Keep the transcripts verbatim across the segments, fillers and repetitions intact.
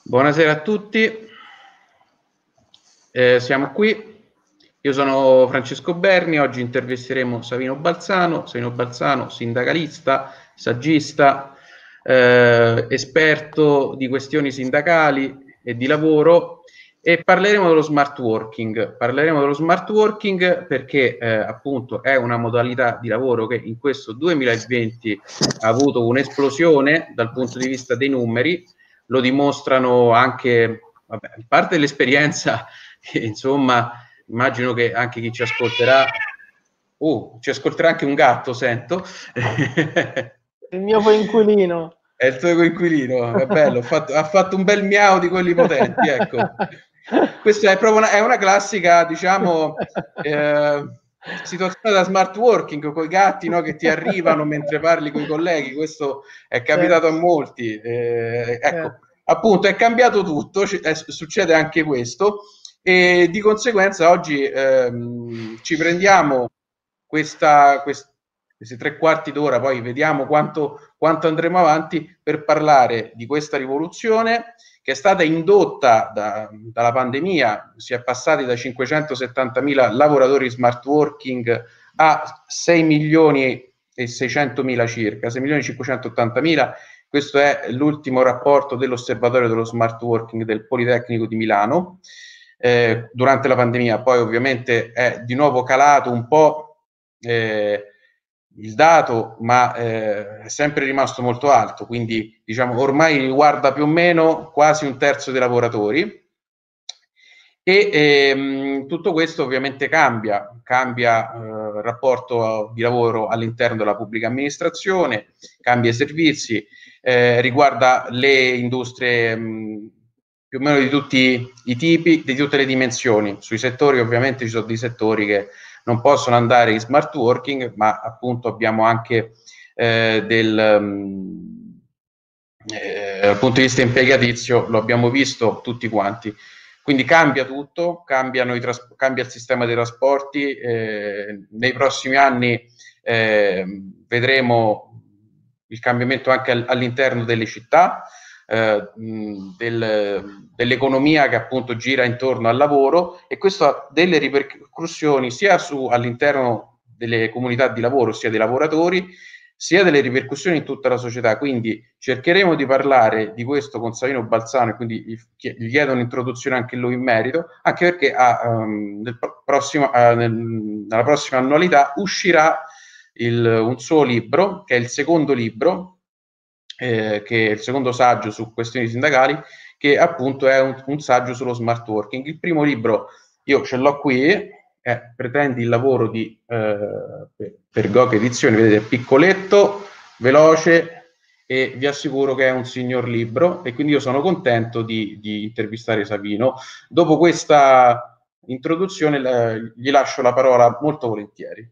Buonasera a tutti, eh, siamo qui. Io sono Francesco Berni, oggi intervisteremo Savino Balzano, Savino Balzano, sindacalista, saggista, eh, esperto di questioni sindacali e di lavoro, e parleremo dello smart working. Parleremo dello smart working perché eh, appunto è una modalità di lavoro che in questo duemilaventi ha avuto un'esplosione dal punto di vista dei numeri. Lo dimostrano anche, vabbè, a parte l'esperienza, insomma, immagino che anche chi ci ascolterà, uh, ci ascolterà anche un gatto, sento. Il mio coinquilino. È il tuo coinquilino, è bello, ha fatto, ha fatto un bel miau di quelli potenti, ecco. Questa è proprio una, è una classica, diciamo, eh, situazione da smart working, con i gatti, no, che ti arrivano mentre parli con i colleghi. Questo è capitato a molti. Eh, ecco, appunto, è cambiato tutto, è, succede anche questo, e di conseguenza oggi ehm, ci prendiamo questa, quest, questi tre quarti d'ora, poi vediamo quanto, quanto andremo avanti per parlare di questa rivoluzione che è stata indotta da, dalla pandemia. Si è passati da cinquecentosettantamila lavoratori smart working a sei milioni e seicentomila circa, sei milioni e cinquecentottantamila. Questo è l'ultimo rapporto dell'Osservatorio dello Smart Working del Politecnico di Milano. Eh, durante la pandemia poi ovviamente è di nuovo calato un po' eh, il dato, ma eh, è sempre rimasto molto alto, quindi diciamo ormai riguarda più o meno quasi un terzo dei lavoratori. E ehm, tutto questo ovviamente cambia, cambia eh, il rapporto di lavoro all'interno della pubblica amministrazione, cambia i servizi, eh, riguarda le industrie mh, più o meno di tutti i tipi, di tutte le dimensioni. Sui settori ovviamente ci sono dei settori che non possono andare in smart working, ma appunto abbiamo anche eh, del... Mh, eh, dal punto di vista impiegatizio lo abbiamo visto tutti quanti. Quindi cambia tutto, cambiano i tras- cambia il sistema dei trasporti. Eh, nei prossimi anni eh, vedremo il cambiamento anche al- all'interno delle città, eh, mh, del, dell'economia che appunto gira intorno al lavoro, e questo ha delle ripercussioni sia su, all'interno delle comunità di lavoro, sia dei lavoratori, sia delle ripercussioni in tutta la società. Quindi cercheremo di parlare di questo con Savino Balzano, e quindi gli chiedo un'introduzione anche lui in merito, anche perché ha, um, nel prossimo, uh, nel, nella prossima annualità uscirà il, un suo libro, che è il secondo libro, eh, che è il secondo saggio su questioni sindacali, che appunto è un, un saggio sullo smart working. Il primo libro io ce l'ho qui, è Pretendi il lavoro di eh, per Gog Edizioni, vedete, piccoletto, veloce, e vi assicuro che è un signor libro, e quindi io sono contento di, di intervistare Savino. Dopo questa introduzione eh, gli lascio la parola molto volentieri.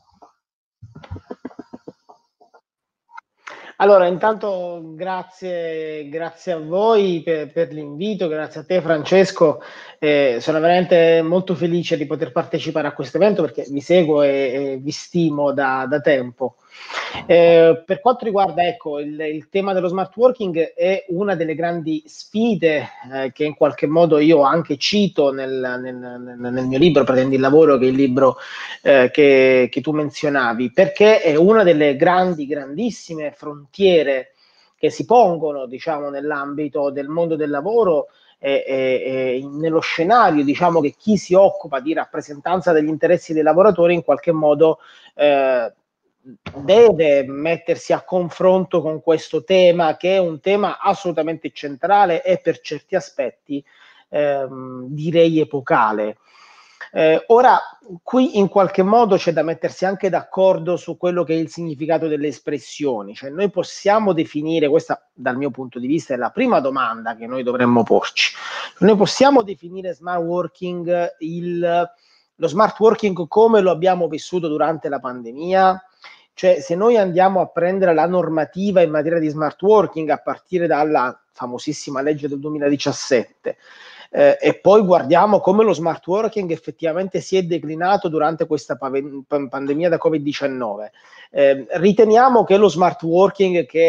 Allora, intanto grazie, grazie a voi per, per l'invito, grazie a te Francesco. Eh, sono veramente molto felice di poter partecipare a questo evento perché vi seguo e, e vi stimo da, da tempo. Eh, per quanto riguarda ecco, il, il tema dello smart working, è una delle grandi sfide eh, che in qualche modo io anche cito nel, nel, nel, nel mio libro Pretendi il lavoro, che è il libro eh, che, che tu menzionavi, perché è una delle grandi, grandissime frontiere che si pongono, diciamo, nell'ambito del mondo del lavoro e, e, e nello scenario, diciamo, che chi si occupa di rappresentanza degli interessi dei lavoratori in qualche modo eh, deve mettersi a confronto con questo tema, che è un tema assolutamente centrale e per certi aspetti ehm, direi epocale. Eh, ora, qui in qualche modo c'è da mettersi anche d'accordo su quello che è il significato delle espressioni, cioè noi possiamo definire, questa dal mio punto di vista è la prima domanda che noi dovremmo porci, noi possiamo definire smart working il, lo smart working come lo abbiamo vissuto durante la pandemia? Cioè, se noi andiamo a prendere la normativa in materia di smart working a partire dalla famosissima legge del duemiladiciassette, eh, e poi guardiamo come lo smart working effettivamente si è declinato durante questa pandemia da covid diciannove, eh, riteniamo che lo smart working che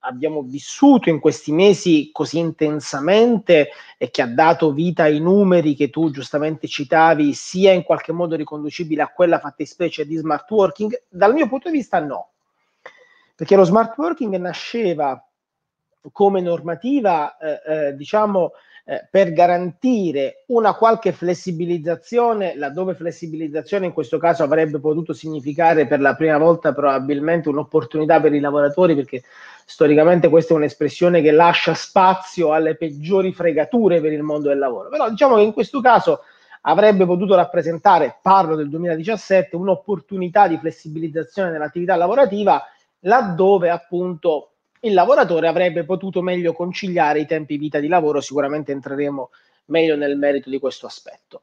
abbiamo vissuto in questi mesi così intensamente e che ha dato vita ai numeri che tu giustamente citavi, sia in qualche modo riconducibile a quella fattispecie di smart working? Dal mio punto di vista no, perché lo smart working nasceva come normativa, eh, eh, diciamo, eh, per garantire una qualche flessibilizzazione, laddove flessibilizzazione in questo caso avrebbe potuto significare per la prima volta probabilmente un'opportunità per i lavoratori, perché storicamente questa è un'espressione che lascia spazio alle peggiori fregature per il mondo del lavoro. Però diciamo che in questo caso avrebbe potuto rappresentare, parlo del duemiladiciassette, un'opportunità di flessibilizzazione dell'attività lavorativa, laddove appunto il lavoratore avrebbe potuto meglio conciliare i tempi vita di lavoro. Sicuramente entreremo meglio nel merito di questo aspetto.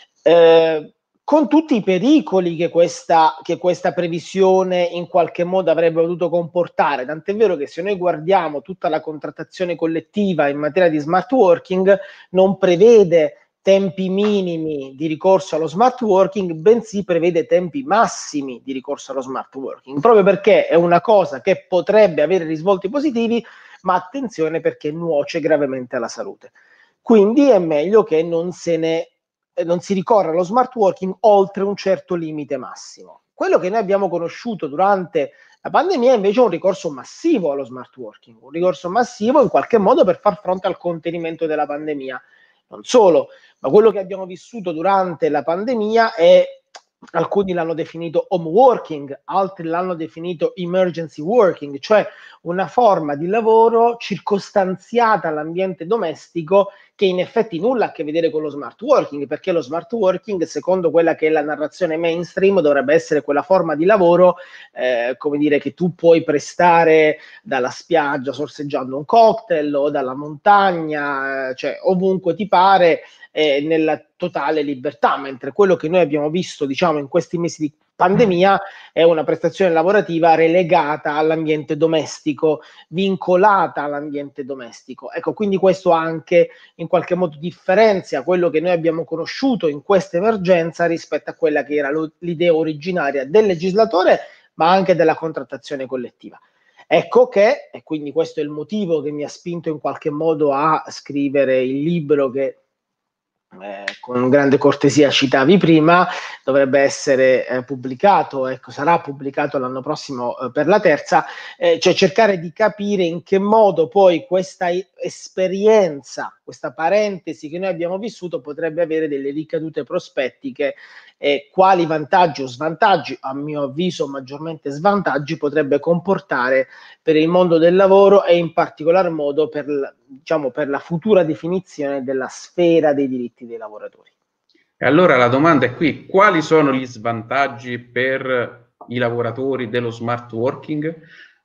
Eh, con tutti i pericoli che questa, che questa previsione in qualche modo avrebbe potuto comportare, tant'è vero che se noi guardiamo tutta la contrattazione collettiva in materia di smart working, non prevede tempi minimi di ricorso allo smart working, bensì prevede tempi massimi di ricorso allo smart working, proprio perché è una cosa che potrebbe avere risvolti positivi, ma attenzione, perché nuoce gravemente alla salute. Quindi è meglio che non se ne non si ricorra allo smart working oltre un certo limite massimo. Quello che noi abbiamo conosciuto durante la pandemia è invece un ricorso massivo allo smart working, un ricorso massivo in qualche modo per far fronte al contenimento della pandemia. Non solo, ma quello che abbiamo vissuto durante la pandemia è, alcuni l'hanno definito home working, altri l'hanno definito emergency working, cioè una forma di lavoro circostanziata all'ambiente domestico, che in effetti nulla ha a che vedere con lo smart working, perché lo smart working, secondo quella che è la narrazione mainstream, dovrebbe essere quella forma di lavoro, eh, come dire, che tu puoi prestare dalla spiaggia sorseggiando un cocktail o dalla montagna, eh, cioè ovunque ti pare, eh, nella totale libertà, mentre quello che noi abbiamo visto, diciamo, in questi mesi di pandemia è una prestazione lavorativa relegata all'ambiente domestico, vincolata all'ambiente domestico. Ecco, quindi questo anche in qualche modo differenzia quello che noi abbiamo conosciuto in questa emergenza rispetto a quella che era l'idea originaria del legislatore, ma anche della contrattazione collettiva. Ecco che, e quindi questo è il motivo che mi ha spinto in qualche modo a scrivere il libro che Eh, con grande cortesia citavi prima, dovrebbe essere eh, pubblicato, ecco, sarà pubblicato l'anno prossimo eh, per la terza, eh, cioè cercare di capire in che modo poi questa esperienza, questa parentesi che noi abbiamo vissuto potrebbe avere delle ricadute prospettiche, e quali vantaggi o svantaggi, a mio avviso maggiormente svantaggi, potrebbe comportare per il mondo del lavoro e in particolar modo per, diciamo, per la futura definizione della sfera dei diritti dei lavoratori. E allora la domanda è qui: quali sono gli svantaggi per i lavoratori dello smart working?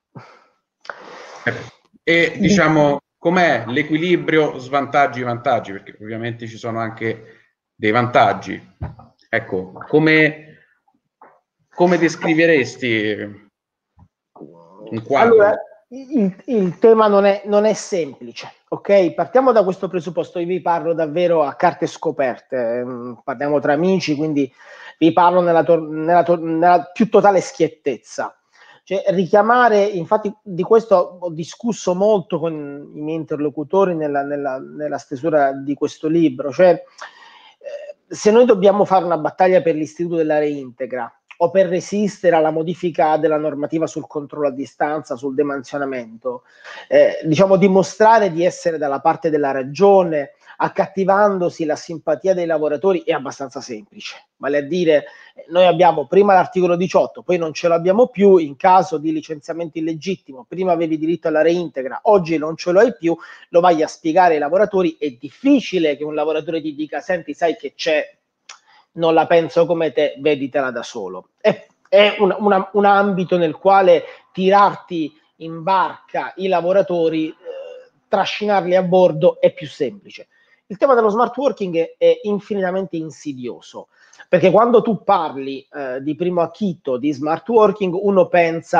E diciamo, com'è l'equilibrio svantaggi-vantaggi? Perché ovviamente ci sono anche dei vantaggi. Ecco, come, come descriveresti un quadro? Allora, il, il tema non è, non è semplice, ok? Partiamo da questo presupposto, io vi parlo davvero a carte scoperte, ehm, parliamo tra amici, quindi vi parlo nella, to- nella, to- nella più totale schiettezza. Cioè, richiamare, infatti di questo ho discusso molto con i miei interlocutori nella, nella, nella stesura di questo libro, cioè eh, se noi dobbiamo fare una battaglia per l'istituto della reintegra o per resistere alla modifica della normativa sul controllo a distanza, sul demansionamento, eh, diciamo dimostrare di essere dalla parte della ragione, accattivandosi la simpatia dei lavoratori, è abbastanza semplice. Vale a dire, noi abbiamo prima l'articolo diciotto, poi non ce l'abbiamo più, in caso di licenziamento illegittimo, prima avevi diritto alla reintegra, oggi non ce lo hai più, lo vai a spiegare ai lavoratori, è difficile che un lavoratore ti dica: senti, sai che c'è, non la penso come te, veditela da solo. È, è un, una, un ambito nel quale tirarti in barca i lavoratori, eh, trascinarli a bordo è più semplice. Il tema dello smart working è, è infinitamente insidioso, perché quando tu parli eh, di primo acchito di smart working, uno pensa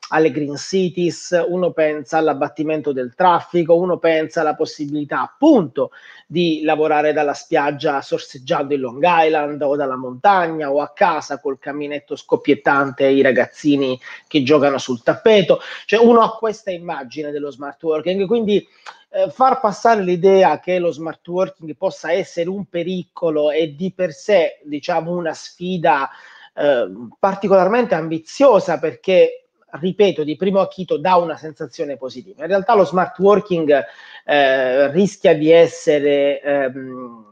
alle green cities, uno pensa all'abbattimento del traffico, uno pensa alla possibilità appunto di lavorare dalla spiaggia sorseggiando in Long Island o dalla montagna o a casa col caminetto scoppiettante e i ragazzini che giocano sul tappeto. Cioè uno ha questa immagine dello smart working, quindi eh, far passare l'idea che lo smart working possa essere un pericolo e di per sé, diciamo, una sfida eh, particolarmente ambiziosa, perché ripeto, di primo acchito dà una sensazione positiva. In realtà lo smart working eh, rischia di essere ehm,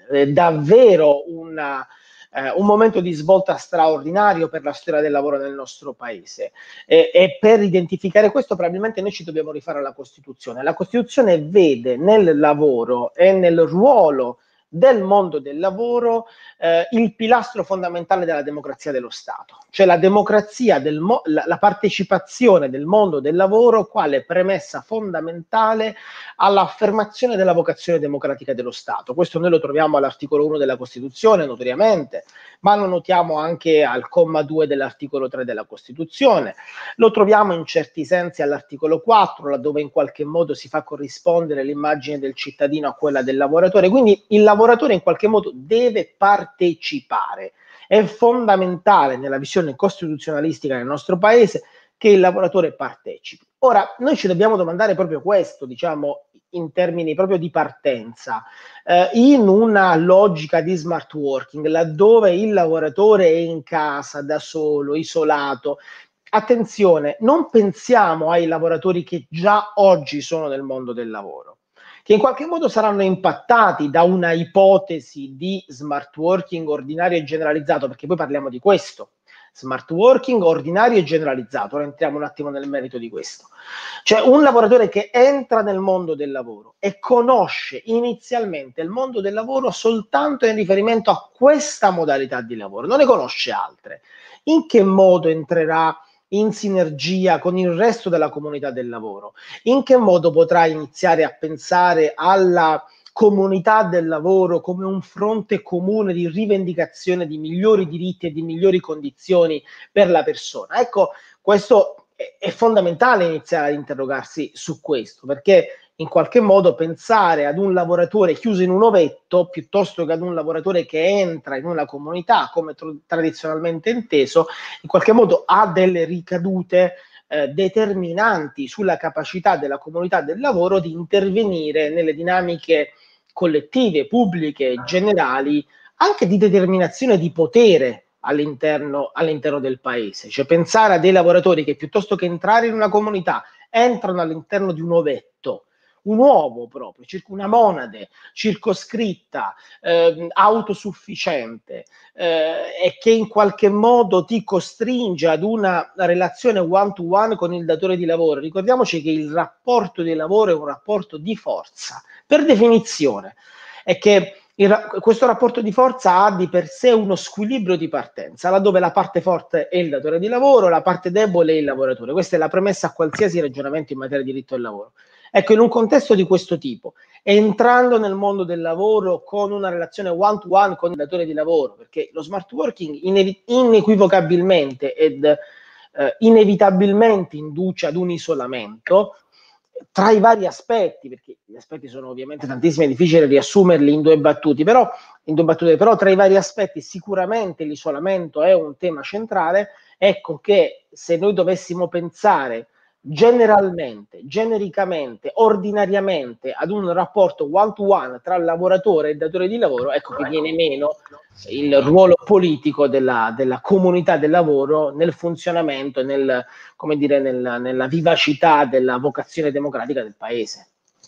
davvero una, eh, un momento di svolta straordinario per la storia del lavoro nel nostro paese. E, e per identificare questo probabilmente noi ci dobbiamo rifare alla Costituzione. La Costituzione vede nel lavoro e nel ruolo del mondo del lavoro eh, il pilastro fondamentale della democrazia dello Stato, cioè la democrazia, del mo- la, la partecipazione del mondo del lavoro quale premessa fondamentale all'affermazione della vocazione democratica dello Stato. Questo noi lo troviamo all'articolo uno della Costituzione, notoriamente, ma lo notiamo anche al comma due dell'articolo tre della Costituzione, lo troviamo in certi sensi all'articolo quattro, laddove in qualche modo si fa corrispondere l'immagine del cittadino a quella del lavoratore, quindi il lavoratore in qualche modo deve partecipare. È fondamentale nella visione costituzionalistica del nostro paese che il lavoratore partecipi. Ora, noi ci dobbiamo domandare proprio questo, diciamo, in termini proprio di partenza, eh, in una logica di smart working, laddove il lavoratore è in casa, da solo, isolato. Attenzione, non pensiamo ai lavoratori che già oggi sono nel mondo del lavoro, che in qualche modo saranno impattati da una ipotesi di smart working ordinario e generalizzato, perché poi parliamo di questo. Smart working ordinario e generalizzato. Ora entriamo un attimo nel merito di questo. Cioè un lavoratore che entra nel mondo del lavoro e conosce inizialmente il mondo del lavoro soltanto in riferimento a questa modalità di lavoro, non ne conosce altre. In che modo entrerà in sinergia con il resto della comunità del lavoro? In che modo potrà iniziare a pensare alla comunità del lavoro come un fronte comune di rivendicazione di migliori diritti e di migliori condizioni per la persona? Ecco, questo è, è fondamentale iniziare ad interrogarsi su questo, perché in qualche modo pensare ad un lavoratore chiuso in un ovetto piuttosto che ad un lavoratore che entra in una comunità come tr- tradizionalmente inteso, in qualche modo ha delle ricadute eh, determinanti sulla capacità della comunità del lavoro di intervenire nelle dinamiche collettive, pubbliche, generali, anche di determinazione di potere all'interno, all'interno del paese. Cioè pensare a dei lavoratori che piuttosto che entrare in una comunità entrano all'interno di un ovetto, un uovo proprio, una monade circoscritta, eh, autosufficiente, eh, e che in qualche modo ti costringe ad una relazione one to one con il datore di lavoro. Ricordiamoci che il rapporto di lavoro è un rapporto di forza, per definizione, è che il, questo rapporto di forza ha di per sé uno squilibrio di partenza, laddove la parte forte è il datore di lavoro, la parte debole è il lavoratore. Questa è la premessa a qualsiasi ragionamento in materia di diritto del lavoro. Ecco, in un contesto di questo tipo, entrando nel mondo del lavoro con una relazione one to one con il datore di lavoro, perché lo smart working inevi- inequivocabilmente ed eh, inevitabilmente induce ad un isolamento tra i vari aspetti, perché gli aspetti sono ovviamente tantissimi, è difficile riassumerli in due battute, però, in due battute, però tra i vari aspetti sicuramente l'isolamento è un tema centrale. Ecco che se noi dovessimo pensare generalmente, genericamente, ordinariamente ad un rapporto one to one tra il lavoratore e il datore di lavoro, ecco che viene meno il ruolo politico della, della comunità del lavoro nel funzionamento e nel, come dire, nel, nella vivacità della vocazione democratica del paese.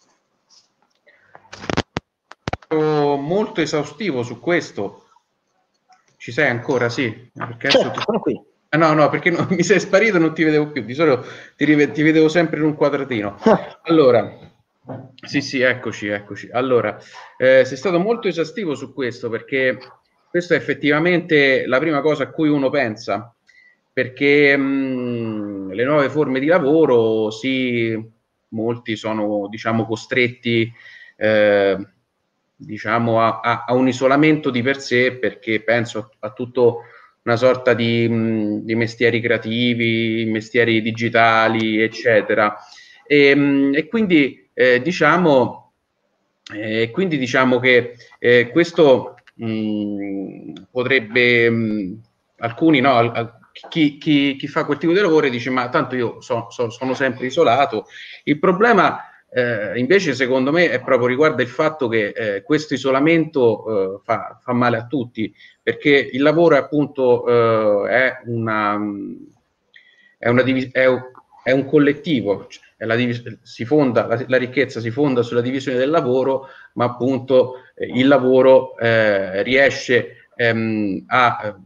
Molto esaustivo su questo. Ci sei ancora? Sì, perché certo, ti... sono qui. Ah, no, no, perché no, mi sei sparito e non ti vedevo più. Di solito ti, rive- ti vedevo sempre in un quadratino. Allora, sì, sì, eccoci, eccoci. Allora, eh, sei stato molto esaustivo su questo, perché questa è effettivamente la prima cosa a cui uno pensa, perché mh, le nuove forme di lavoro, sì, molti sono, diciamo, costretti eh, diciamo a, a, a un isolamento di per sé, perché penso a, a tutto una sorta di, mh, di mestieri creativi, mestieri digitali, eccetera. E, mh, e quindi eh, diciamo, eh, quindi diciamo che eh, questo mh, potrebbe, mh, alcuni no, al, al, chi, chi, chi fa quel tipo di lavoro dice ma tanto io so, so, sono sempre isolato. Il problema eh, invece secondo me è proprio riguarda il fatto che eh, questo isolamento eh, fa, fa male a tutti, perché il lavoro è appunto eh, è una è, una divis- è, è un collettivo, è la divis- si fonda, la, la ricchezza si fonda sulla divisione del lavoro, ma appunto eh, il lavoro eh, riesce ehm, a,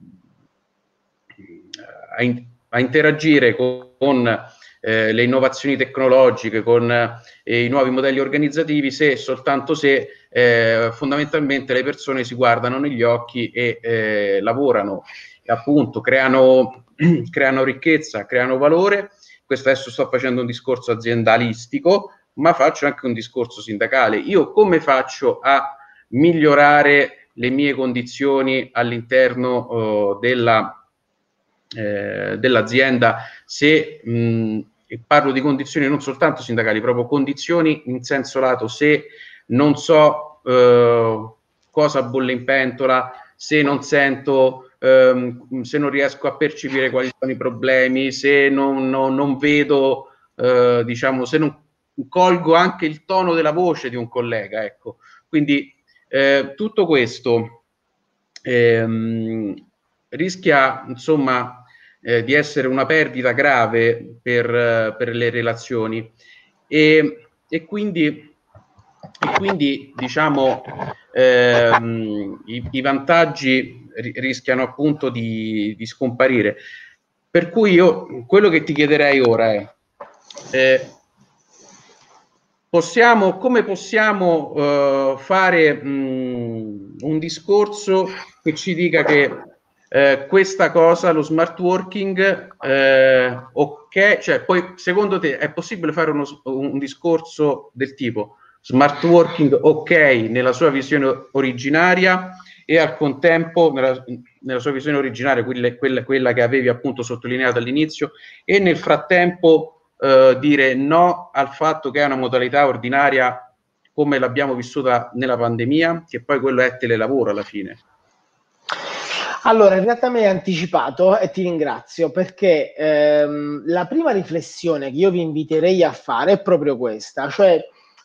a, in, a interagire con, con eh, le innovazioni tecnologiche, con eh, i nuovi modelli organizzativi, se soltanto se eh, fondamentalmente le persone si guardano negli occhi e eh, lavorano, e appunto creano, creano ricchezza, creano valore. Questo adesso sto facendo un discorso aziendalistico, ma faccio anche un discorso sindacale. Io come faccio a migliorare le mie condizioni all'interno uh, della, eh, dell'azienda se mh, parlo di condizioni non soltanto sindacali, proprio condizioni in senso lato, se non so uh, cosa bolle in pentola, se non sento, ehm, se non riesco a percepire quali sono i problemi, se non, non, non vedo, eh, diciamo, se non colgo anche il tono della voce di un collega, ecco. Quindi eh, tutto questo ehm, rischia, insomma, eh, di essere una perdita grave per, per le relazioni e, e quindi e quindi diciamo ehm, i, i vantaggi ri- rischiano appunto di, di scomparire. Per cui io quello che ti chiederei ora è eh, possiamo, come possiamo eh, fare mh, un discorso che ci dica che eh, questa cosa, lo smart working, eh, ok, cioè poi secondo te è possibile fare uno, un discorso del tipo smart working ok nella sua visione originaria e al contempo nella, nella sua visione originaria, quella, quella, quella che avevi appunto sottolineato all'inizio, e nel frattempo eh, dire no al fatto che è una modalità ordinaria come l'abbiamo vissuta nella pandemia, che poi quello è telelavoro alla fine. Allora, in realtà mi hai anticipato e ti ringrazio perché ehm, la prima riflessione che io vi inviterei a fare è proprio questa, cioè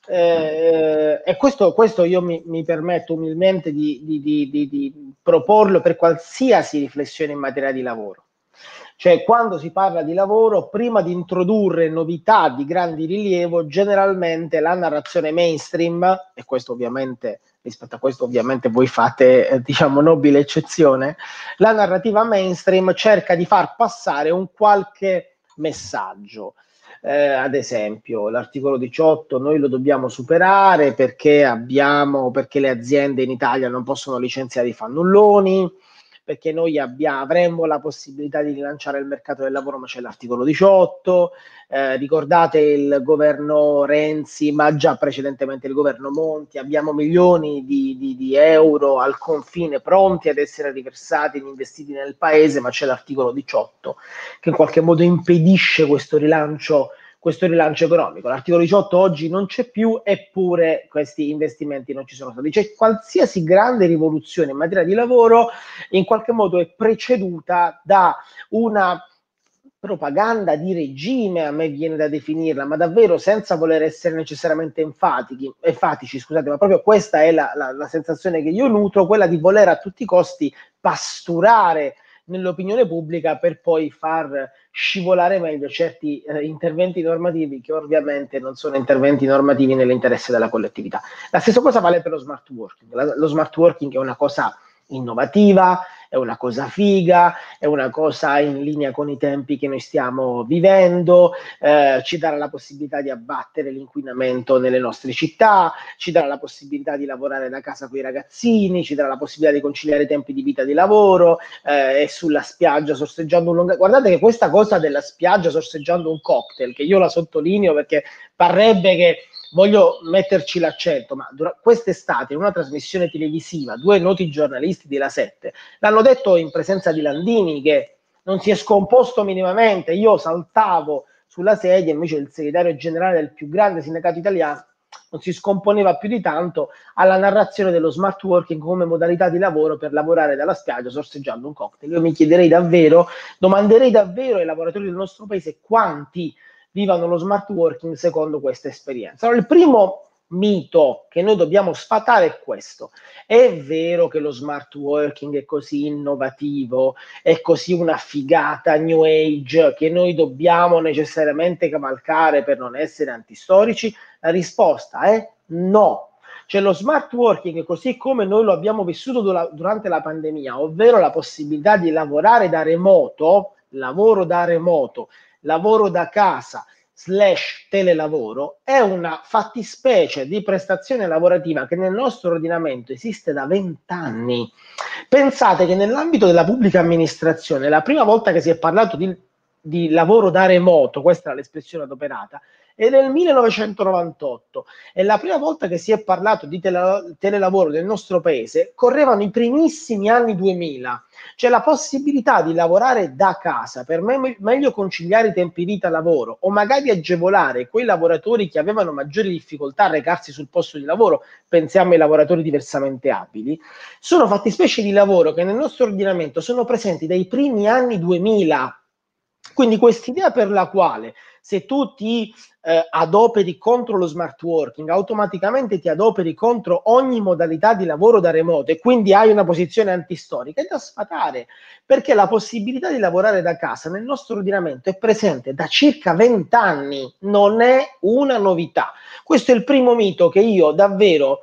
eh, e questo, questo io mi, mi permetto umilmente di, di, di, di, di proporlo per qualsiasi riflessione in materia di lavoro. Cioè, quando si parla di lavoro, prima di introdurre novità di grande rilievo, generalmente la narrazione mainstream, e questo ovviamente, rispetto a questo ovviamente voi fate, eh, diciamo, nobile eccezione, la narrativa mainstream cerca di far passare un qualche messaggio. Eh, ad esempio, l'articolo diciotto noi lo dobbiamo superare perché abbiamo, perché le aziende in Italia non possono licenziare i fannulloni, perché noi abbia, avremmo la possibilità di rilanciare il mercato del lavoro, ma c'è l'articolo diciotto, eh, ricordate il governo Renzi, ma già precedentemente il governo Monti, abbiamo milioni di, di, di euro al confine pronti ad essere riversati e investiti nel paese, ma c'è l'articolo diciotto che in qualche modo impedisce questo rilancio questo rilancio economico. L'articolo diciotto oggi non c'è più, eppure questi investimenti non ci sono stati. Cioè, qualsiasi grande rivoluzione in materia di lavoro in qualche modo è preceduta da una propaganda di regime, a me viene da definirla, ma davvero senza voler essere necessariamente enfatici, enfatici scusate, ma proprio questa è la, la, la sensazione che io nutro, quella di voler a tutti i costi pasturare nell'opinione pubblica per poi far scivolare meglio certi eh, interventi normativi che ovviamente non sono interventi normativi nell'interesse della collettività. La stessa cosa vale per lo smart working. La, lo smart working è una cosa innovativa, è una cosa figa, è una cosa in linea con i tempi che noi stiamo vivendo, eh, ci darà la possibilità di abbattere l'inquinamento nelle nostre città, ci darà la possibilità di lavorare da casa con i ragazzini, ci darà la possibilità di conciliare i tempi di vita e di lavoro, eh, e sulla spiaggia sorseggiando un lungo... Guardate che questa cosa della spiaggia sorseggiando un cocktail, che io la sottolineo perché parrebbe che voglio metterci l'accento, ma dura- quest'estate in una trasmissione televisiva due noti giornalisti di La sette l'hanno detto in presenza di Landini, che non si è scomposto minimamente. Io saltavo sulla sedia, invece il segretario generale del più grande sindacato italiano non si scomponeva più di tanto alla narrazione dello smart working come modalità di lavoro per lavorare dalla spiaggia sorseggiando un cocktail. Io mi chiederei davvero, domanderei davvero ai lavoratori del nostro paese quanti vivano lo smart working secondo questa esperienza. Allora, il primo mito che noi dobbiamo sfatare è questo: è vero che lo smart working è così innovativo, è così una figata new age che noi dobbiamo necessariamente cavalcare per non essere antistorici? La risposta è no. Cioè, lo smart working, così come noi lo abbiamo vissuto durante la pandemia, ovvero la possibilità di lavorare da remoto, lavoro da remoto, lavoro da casa, slash telelavoro, è una fattispecie di prestazione lavorativa che nel nostro ordinamento esiste da vent'anni. Pensate che nell'ambito della pubblica amministrazione la prima volta che si è parlato di, di lavoro da remoto, questa era l'espressione adoperata, è nel millenovecentonovantotto, e la prima volta che si è parlato di tele, telelavoro nel nostro paese correvano i primissimi anni duemila. C'è la possibilità di lavorare da casa per me, meglio conciliare i tempi vita-lavoro, o magari agevolare quei lavoratori che avevano maggiori difficoltà a recarsi sul posto di lavoro, pensiamo ai lavoratori diversamente abili. Sono fattispecie di lavoro che nel nostro ordinamento sono presenti dai primi anni duemila. Quindi quest'idea per la quale se tu ti eh, adoperi contro lo smart working, automaticamente ti adoperi contro ogni modalità di lavoro da remoto e quindi hai una posizione antistorica, è da sfatare, perché la possibilità di lavorare da casa nel nostro ordinamento è presente da circa vent'anni, non è una novità. Questo è il primo mito che io davvero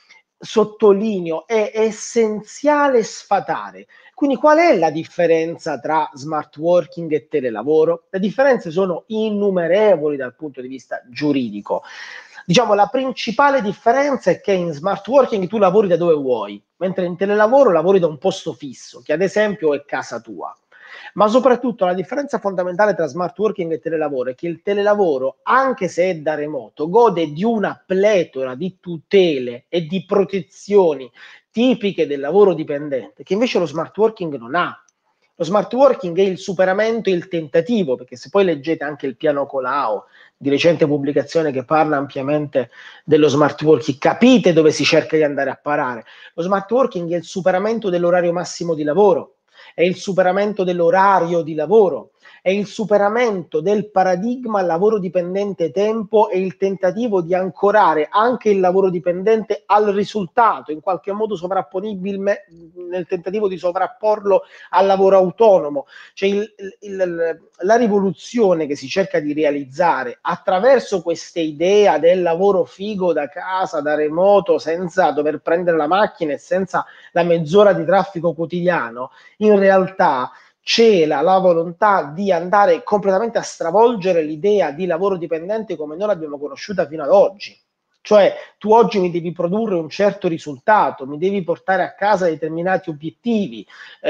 sottolineo, è essenziale sfatare. Quindi qual è la differenza tra smart working e telelavoro? Le differenze sono innumerevoli dal punto di vista giuridico. Diciamo, la principale differenza è che in smart working tu lavori da dove vuoi, mentre in telelavoro lavori da un posto fisso, che ad esempio è casa tua. Ma soprattutto la differenza fondamentale tra smart working e telelavoro è che il telelavoro, anche se è da remoto, gode di una pletora di tutele e di protezioni tipiche del lavoro dipendente, che invece lo smart working non ha. Lo smart working è il superamento, il tentativo, perché se poi leggete anche il piano Colau di recente pubblicazione che parla ampiamente dello smart working, capite dove si cerca di andare a parare. Lo smart working è il superamento dell'orario massimo di lavoro, è il superamento dell'orario di lavoro, è il superamento del paradigma lavoro dipendente tempo e il tentativo di ancorare anche il lavoro dipendente al risultato, in qualche modo sovrapponibile, nel tentativo di sovrapporlo al lavoro autonomo. Cioè il, il, la rivoluzione che si cerca di realizzare attraverso questa idea del lavoro figo da casa, da remoto, senza dover prendere la macchina e senza la mezz'ora di traffico quotidiano, in realtà cela la volontà di andare completamente a stravolgere l'idea di lavoro dipendente come noi l'abbiamo conosciuta fino ad oggi. Cioè, tu oggi mi devi produrre un certo risultato, mi devi portare a casa determinati obiettivi,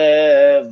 eh,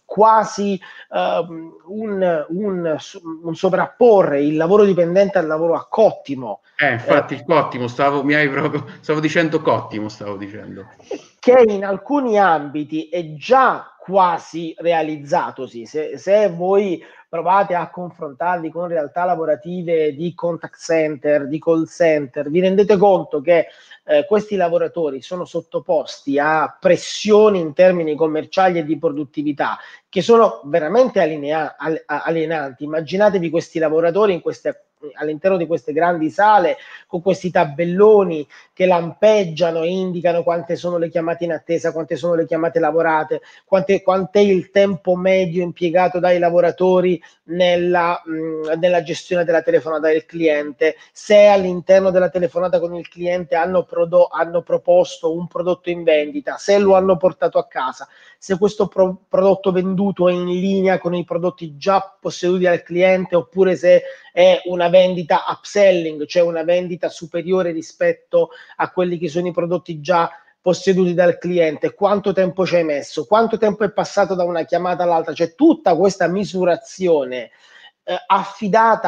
quasi eh, un, un, un sovrapporre il lavoro dipendente al lavoro a cottimo. Eh, infatti, eh, il cottimo, stavo, mi hai proprio, stavo dicendo cottimo, stavo dicendo. Che in alcuni ambiti è già quasi realizzatosi. Se, se voi provate a confrontarvi con realtà lavorative di contact center, di call center, vi rendete conto che eh, questi lavoratori sono sottoposti a pressioni in termini commerciali e di produttività che sono veramente alinea- alienanti. Immaginatevi questi lavoratori in queste all'interno di queste grandi sale con questi tabelloni che lampeggiano e indicano quante sono le chiamate in attesa, quante sono le chiamate lavorate, quante, quant'è il tempo medio impiegato dai lavoratori nella, mh, nella gestione della telefonata del cliente, se all'interno della telefonata con il cliente hanno, prodo- hanno proposto un prodotto in vendita, se lo hanno portato a casa, se questo pro- prodotto venduto è in linea con i prodotti già posseduti dal cliente oppure se è una vendita upselling, cioè una vendita superiore rispetto a quelli che sono i prodotti già posseduti dal cliente, quanto tempo ci hai messo, quanto tempo è passato da una chiamata all'altra, cioè tutta questa misurazione eh, affidata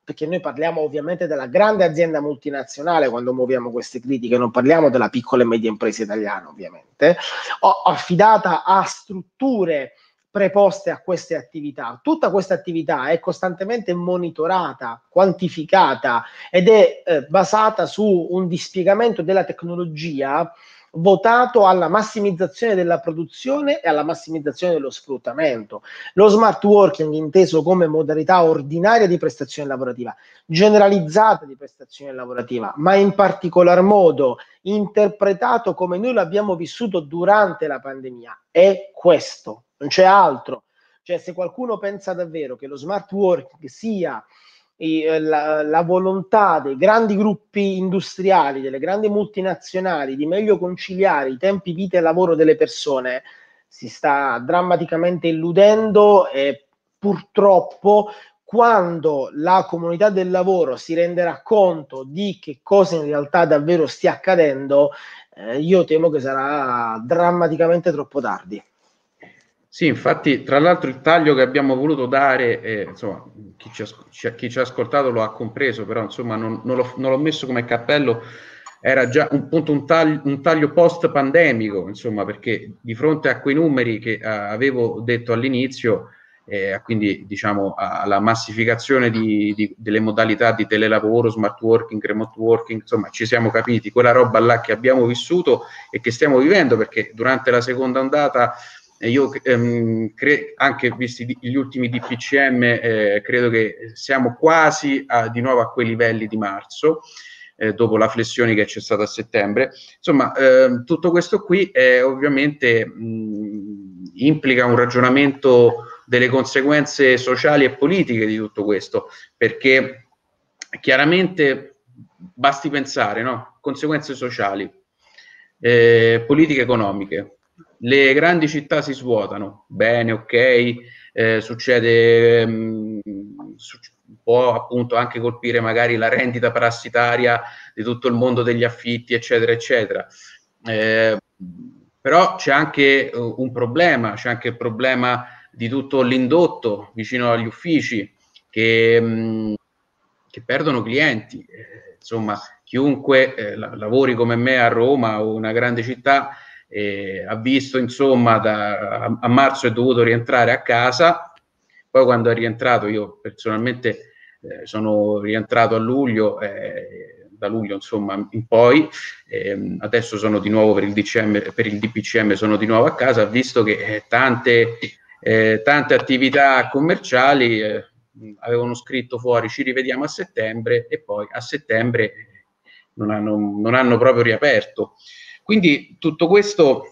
perché noi parliamo ovviamente della grande azienda multinazionale quando muoviamo queste critiche, non parliamo della piccola e media impresa italiana ovviamente, o affidata a strutture preposte a queste attività. Tutta questa attività è costantemente monitorata, quantificata ed è eh, basata su un dispiegamento della tecnologia votato alla massimizzazione della produzione e alla massimizzazione dello sfruttamento. Lo smart working inteso come modalità ordinaria di prestazione lavorativa, generalizzata di prestazione lavorativa, ma in particolar modo interpretato come noi l'abbiamo vissuto durante la pandemia, è questo, non c'è altro. Cioè, se qualcuno pensa davvero che lo smart working sia La, la volontà dei grandi gruppi industriali, delle grandi multinazionali di meglio conciliare i tempi vita e lavoro delle persone, si sta drammaticamente illudendo e purtroppo quando la comunità del lavoro si renderà conto di che cosa in realtà davvero stia accadendo, eh, io temo che sarà drammaticamente troppo tardi. Sì, infatti, tra l'altro il taglio che abbiamo voluto dare, eh, insomma, chi ci, ha, chi ci ha ascoltato lo ha compreso, però insomma non, non, l'ho, non l'ho messo come cappello, era già un, punto, un, taglio, un taglio post-pandemico, insomma, perché di fronte a quei numeri che eh, avevo detto all'inizio, eh, quindi diciamo alla massificazione di, di, delle modalità di telelavoro, smart working, remote working, insomma ci siamo capiti, quella roba là che abbiamo vissuto e che stiamo vivendo, perché durante la seconda ondata io ehm, cre- anche visti gli ultimi D P C M eh, credo che siamo quasi a, di nuovo a quei livelli di marzo, eh, dopo la flessione che c'è stata a settembre. Insomma, ehm, tutto questo qui è, ovviamente mh, implica un ragionamento delle conseguenze sociali e politiche di tutto questo, perché chiaramente basti pensare, no? Conseguenze sociali, eh, politiche economiche. Le grandi città si svuotano, bene, ok, eh, succede, mh, su, può appunto anche colpire magari la rendita parassitaria di tutto il mondo degli affitti, eccetera, eccetera. Eh, però c'è anche uh, un problema, c'è anche il problema di tutto l'indotto vicino agli uffici che, mh, che perdono clienti. Eh, insomma, chiunque eh, lavori come me a Roma o una grande città, Eh, ha visto insomma da, a, a marzo è dovuto rientrare a casa, poi quando è rientrato, io personalmente eh, sono rientrato a luglio, eh, da luglio insomma in poi, eh, adesso sono di nuovo per il D C M, per il D P C M sono di nuovo a casa, ha visto che eh, tante, eh, tante attività commerciali eh, avevano scritto fuori ci rivediamo a settembre e poi a settembre non hanno, non hanno proprio riaperto. Quindi tutto questo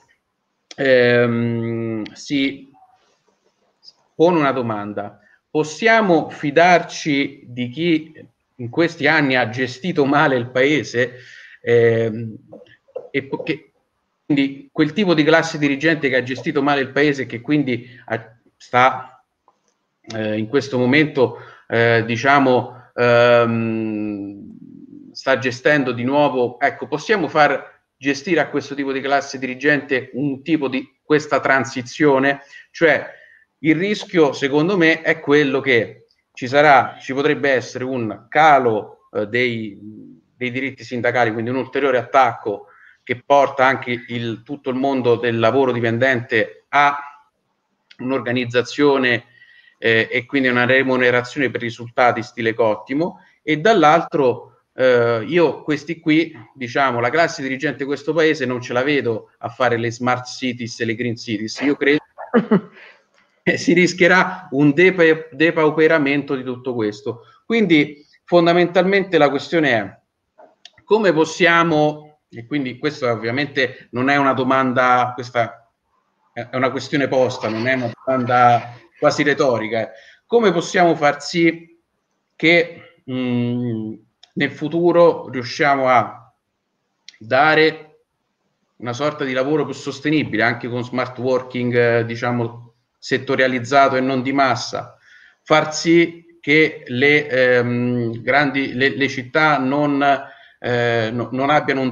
ehm, si pone una domanda: possiamo fidarci di chi in questi anni ha gestito male il paese? Ehm, e che, quindi quel tipo di classe dirigente che ha gestito male il paese e che quindi ha, sta eh, in questo momento eh, diciamo ehm, sta gestendo di nuovo, ecco, possiamo far gestire a questo tipo di classe dirigente un tipo di questa transizione? Cioè il rischio secondo me è quello che ci sarà, ci potrebbe essere un calo eh, dei, dei diritti sindacali, quindi un ulteriore attacco che porta anche il, tutto il mondo del lavoro dipendente a un'organizzazione eh, e quindi una remunerazione per risultati stile Cottimo, e dall'altro Uh, io questi qui, diciamo, la classe dirigente di questo paese non ce la vedo a fare le smart cities e le green cities. Io credo che si rischierà un depa- depauperamento di tutto questo. Quindi fondamentalmente la questione è come possiamo, e quindi questa ovviamente non è una domanda, questa è una questione posta, non è una domanda quasi retorica, come possiamo far sì che mh, nel futuro riusciamo a dare una sorta di lavoro più sostenibile, anche con smart working, eh, diciamo, settorializzato e non di massa, far sì che le ehm, grandi le, le città non, eh, no, non abbiano un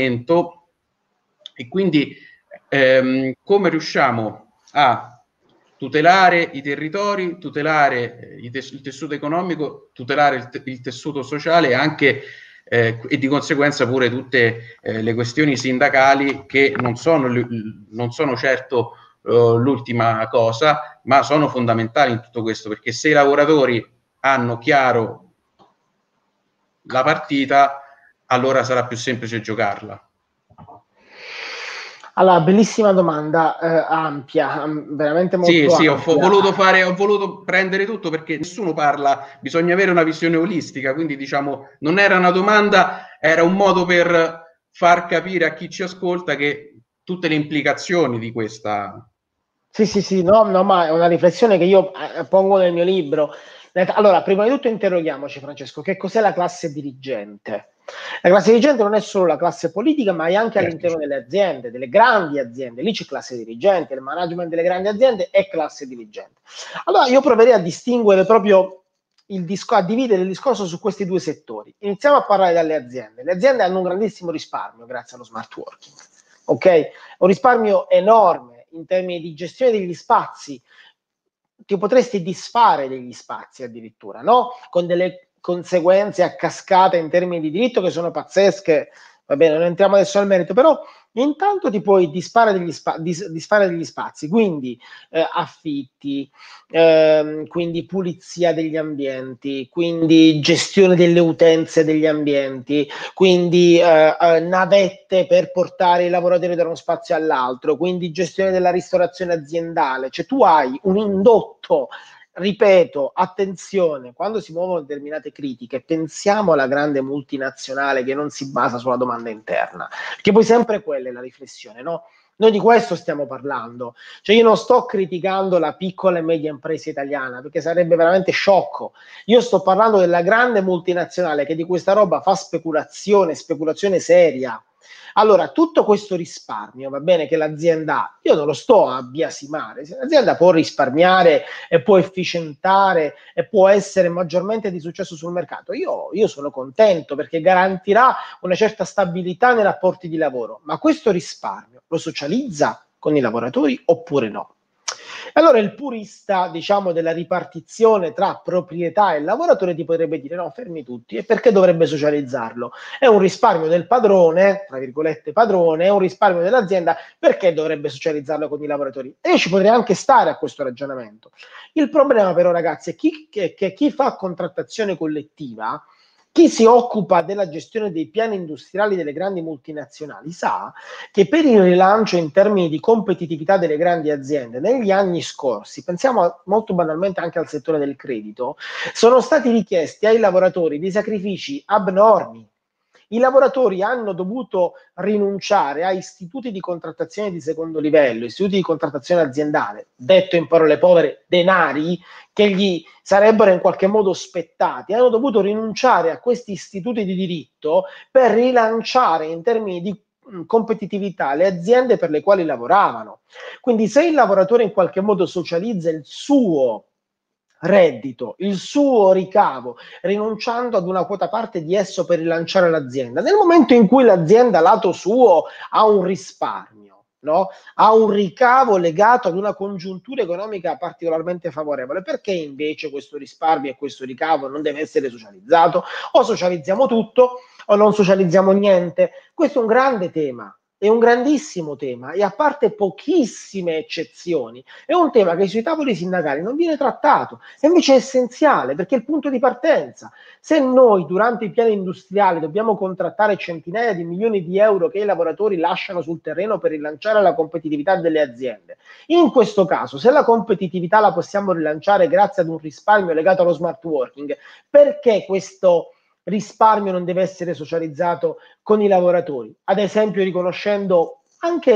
depauperamento, e quindi ehm, come riusciamo a tutelare i territori, tutelare i tes- il tessuto economico, tutelare il, te- il tessuto sociale e anche eh, e di conseguenza pure tutte eh, le questioni sindacali che non sono, non sono certo uh, l'ultima cosa, ma sono fondamentali in tutto questo, perché se i lavoratori hanno chiaro la partita, allora sarà più semplice giocarla. Allora, bellissima domanda, eh, ampia, veramente molto sì, sì, ampia. Ho, ho voluto fare, ho voluto prendere tutto perché nessuno parla, bisogna avere una visione olistica, quindi diciamo non era una domanda, era un modo per far capire a chi ci ascolta che tutte le implicazioni di questa... Sì, sì, sì, no, no, ma è una riflessione che io eh, pongo nel mio libro. Allora, prima di tutto interroghiamoci, Francesco, che cos'è la classe dirigente? La classe dirigente non è solo la classe politica, ma è anche Certo. all'interno delle aziende, delle grandi aziende. Lì c'è classe dirigente, il management delle grandi aziende è classe dirigente. Allora, io proverei a distinguere proprio il disco, a dividere il discorso su questi due settori. Iniziamo a parlare dalle aziende. Le aziende hanno un grandissimo risparmio grazie allo smart working, ok? Un risparmio enorme in termini di gestione degli spazi. Ti potresti disfare degli spazi addirittura, no? Con delle conseguenze a cascata in termini di diritto che sono pazzesche. Va bene, non entriamo adesso nel merito, però intanto ti puoi disfare degli, spa- dis- disfare degli spazi, quindi eh, affitti, ehm, quindi pulizia degli ambienti, quindi gestione delle utenze degli ambienti, quindi eh, eh, navette per portare i lavoratori da uno spazio all'altro, quindi gestione della ristorazione aziendale. Cioè tu hai un indotto. Ripeto, attenzione, quando si muovono determinate critiche, pensiamo alla grande multinazionale che non si basa sulla domanda interna, perché poi sempre quella è la riflessione, no? Noi di questo stiamo parlando, cioè io non sto criticando la piccola e media impresa italiana, perché sarebbe veramente sciocco. Io sto parlando della grande multinazionale che di questa roba fa speculazione, speculazione seria. Allora, tutto questo risparmio, va bene che l'azienda ha, io non lo sto a biasimare, se l'azienda può risparmiare e può efficientare e può essere maggiormente di successo sul mercato, io, io sono contento perché garantirà una certa stabilità nei rapporti di lavoro, ma questo risparmio lo socializza con i lavoratori oppure no? Allora il purista, diciamo, della ripartizione tra proprietà e lavoratore ti potrebbe dire no, fermi tutti, e perché dovrebbe socializzarlo? È un risparmio del padrone, tra virgolette padrone, è un risparmio dell'azienda, perché dovrebbe socializzarlo con i lavoratori? E io ci potrei anche stare a questo ragionamento. Il problema però, ragazzi, è chi, che, che chi fa contrattazione collettiva, chi si occupa della gestione dei piani industriali delle grandi multinazionali sa che per il rilancio in termini di competitività delle grandi aziende negli anni scorsi, pensiamo molto banalmente anche al settore del credito, sono stati richiesti ai lavoratori dei sacrifici abnormi. I lavoratori hanno dovuto rinunciare a istituti di contrattazione di secondo livello, istituti di contrattazione aziendale, detto in parole povere, denari che gli sarebbero in qualche modo spettati, hanno dovuto rinunciare a questi istituti di diritto per rilanciare in termini di competitività le aziende per le quali lavoravano. Quindi se il lavoratore in qualche modo socializza il suo reddito, il suo ricavo, rinunciando ad una quota parte di esso per rilanciare l'azienda, nel momento in cui l'azienda lato suo ha un risparmio, no? Ha un ricavo legato ad una congiuntura economica particolarmente favorevole, perché invece questo risparmio e questo ricavo non deve essere socializzato? O socializziamo tutto o non socializziamo niente? Questo è un grande tema. È un grandissimo tema e a parte pochissime eccezioni è un tema che sui tavoli sindacali non viene trattato e invece è essenziale perché è il punto di partenza. Se noi durante i piani industriali dobbiamo contrattare centinaia di milioni di euro che i lavoratori lasciano sul terreno per rilanciare la competitività delle aziende, in questo caso se la competitività la possiamo rilanciare grazie ad un risparmio legato allo smart working, perché questo risparmio non deve essere socializzato con i lavoratori, ad esempio riconoscendo anche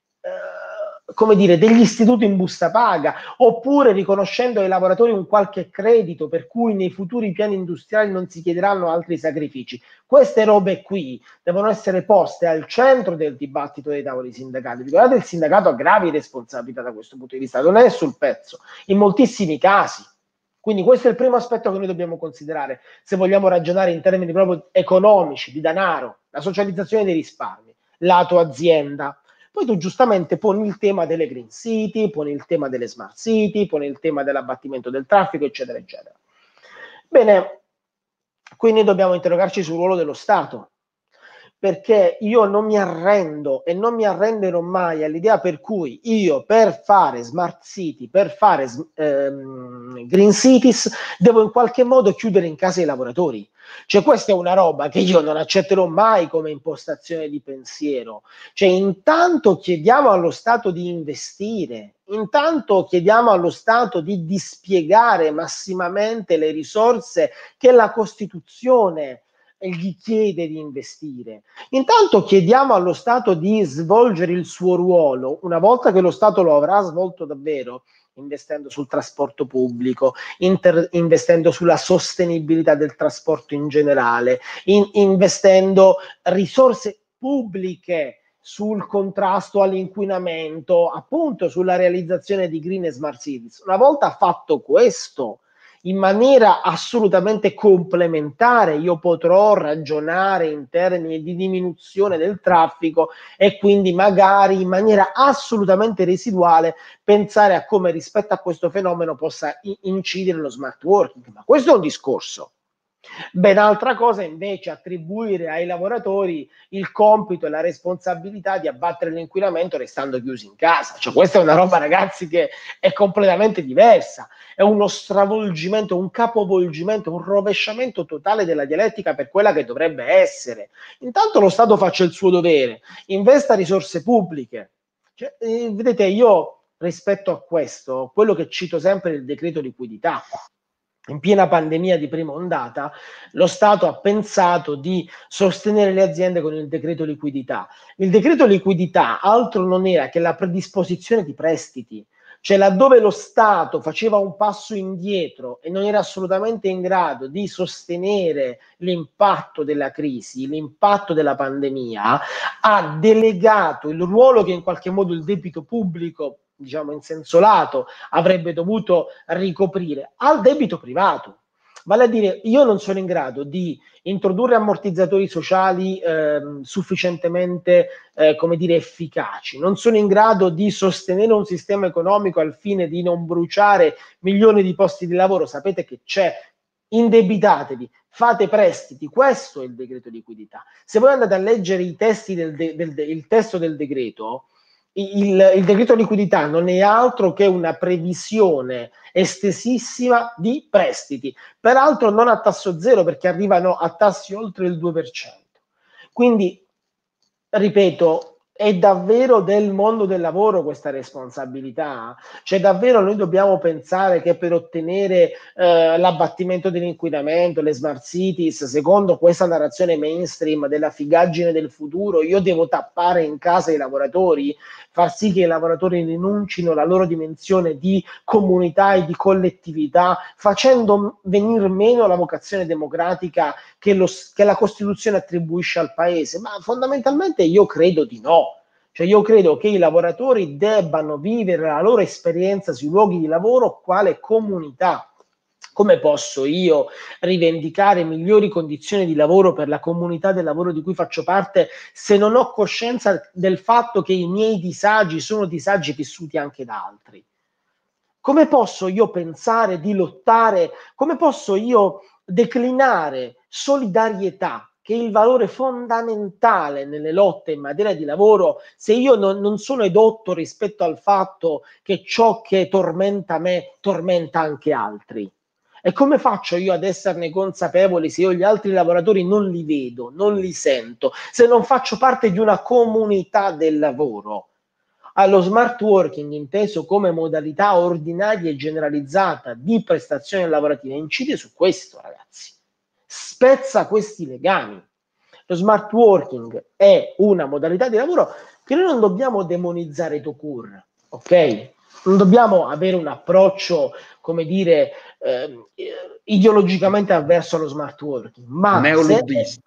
eh, come dire, degli istituti in busta paga, oppure riconoscendo ai lavoratori un qualche credito per cui nei futuri piani industriali non si chiederanno altri sacrifici. Queste robe qui devono essere poste al centro del dibattito dei tavoli sindacali. Ricordate, il sindacato ha gravi responsabilità da questo punto di vista, non è sul pezzo, in moltissimi casi. Quindi questo è il primo aspetto che noi dobbiamo considerare se vogliamo ragionare in termini proprio economici, di denaro, la socializzazione dei risparmi, lato azienda. Poi tu giustamente poni il tema delle green city, poni il tema delle smart city, poni il tema dell'abbattimento del traffico, eccetera, eccetera. Bene, quindi dobbiamo interrogarci sul ruolo dello Stato, perché io non mi arrendo e non mi arrenderò mai all'idea per cui io per fare smart city, per fare ehm, green cities, devo in qualche modo chiudere in casa i lavoratori. Cioè questa è una roba che io non accetterò mai come impostazione di pensiero. Cioè intanto chiediamo allo Stato di investire, intanto chiediamo allo Stato di dispiegare massimamente le risorse che la Costituzione gli chiede di investire. Intanto chiediamo allo Stato di svolgere il suo ruolo, una volta che lo Stato lo avrà svolto davvero, investendo sul trasporto pubblico, inter- investendo sulla sostenibilità del trasporto in generale, in- investendo risorse pubbliche sul contrasto all'inquinamento, appunto sulla realizzazione di green e smart cities. Una volta fatto questo, in maniera assolutamente complementare, io potrò ragionare in termini di diminuzione del traffico e quindi magari in maniera assolutamente residuale pensare a come rispetto a questo fenomeno possa incidere lo smart working. Ma questo è un discorso. Ben altra cosa invece attribuire ai lavoratori il compito e la responsabilità di abbattere l'inquinamento restando chiusi in casa. Cioè, questa è una roba, ragazzi, che è completamente diversa. È uno stravolgimento, un capovolgimento, un rovesciamento totale della dialettica per quella che dovrebbe essere. Intanto lo Stato faccia il suo dovere, investa risorse pubbliche. Cioè, eh, vedete, io rispetto a questo, quello che cito sempre è il decreto liquidità. In piena pandemia di prima ondata, lo Stato ha pensato di sostenere le aziende con il decreto liquidità. Il decreto liquidità altro non era che la predisposizione di prestiti, cioè laddove lo Stato faceva un passo indietro e non era assolutamente in grado di sostenere l'impatto della crisi, l'impatto della pandemia, ha delegato il ruolo che in qualche modo il debito pubblico, diciamo in senso lato, avrebbe dovuto ricoprire al debito privato. Vale a dire, io non sono in grado di introdurre ammortizzatori sociali eh, sufficientemente, eh, come dire, efficaci, non sono in grado di sostenere un sistema economico al fine di non bruciare milioni di posti di lavoro. Sapete che c'è, indebitatevi, fate prestiti, questo è il decreto liquidità. Se voi andate a leggere i testi del, de- del de- il testo del decreto, il, il decreto liquidità non è altro che una previsione estesissima di prestiti, peraltro non a tasso zero perché arrivano a tassi oltre il due per cento. Quindi, ripeto, è davvero del mondo del lavoro questa responsabilità? Cioè davvero noi dobbiamo pensare che per ottenere eh, l'abbattimento dell'inquinamento, le smart cities, secondo questa narrazione mainstream della figaggine del futuro, io devo tappare in casa i lavoratori, far sì che i lavoratori rinuncino alla loro dimensione di comunità e di collettività, facendo venir meno la vocazione democratica che, lo, che la Costituzione attribuisce al Paese? Ma fondamentalmente io credo di no. Cioè io credo che i lavoratori debbano vivere la loro esperienza sui luoghi di lavoro quale comunità. Come posso io rivendicare migliori condizioni di lavoro per la comunità del lavoro di cui faccio parte se non ho coscienza del fatto che i miei disagi sono disagi vissuti anche da altri? Come posso io pensare di lottare? Come posso io declinare solidarietà, che è il valore fondamentale nelle lotte in materia di lavoro, se io non, non sono edotto rispetto al fatto che ciò che tormenta me tormenta anche altri? E come faccio io ad esserne consapevole se io gli altri lavoratori non li vedo, non li sento, se non faccio parte di una comunità del lavoro? Allo smart working, inteso come modalità ordinaria e generalizzata di prestazione lavorativa, incide su questo, ragazzi. Spezza questi legami. Lo smart working è una modalità di lavoro che noi non dobbiamo demonizzare to cure, ok? Non dobbiamo avere un approccio, come dire, eh, ideologicamente avverso allo smart working, ma se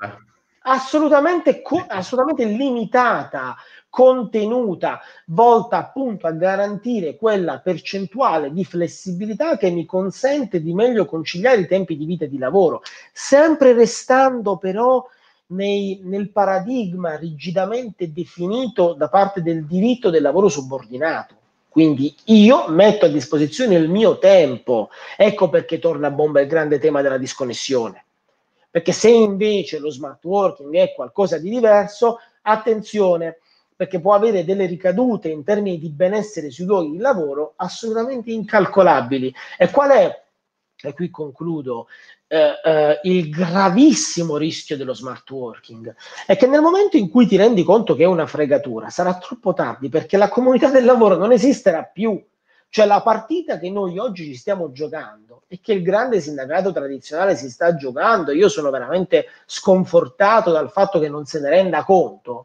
assolutamente, assolutamente limitata, contenuta, volta appunto a garantire quella percentuale di flessibilità che mi consente di meglio conciliare i tempi di vita e di lavoro, sempre restando però nei, nel paradigma rigidamente definito da parte del diritto del lavoro subordinato. Quindi io metto a disposizione il mio tempo. Ecco perché torna a bomba il grande tema della disconnessione. Perché se invece lo smart working è qualcosa di diverso, attenzione, perché può avere delle ricadute in termini di benessere sui luoghi di lavoro assolutamente incalcolabili. E qual è, e qui concludo, eh, eh, il gravissimo rischio dello smart working? È che nel momento in cui ti rendi conto che è una fregatura, sarà troppo tardi, perché la comunità del lavoro non esisterà più. Cioè la partita che noi oggi ci stiamo giocando e che il grande sindacato tradizionale si sta giocando, io sono veramente sconfortato dal fatto che non se ne renda conto,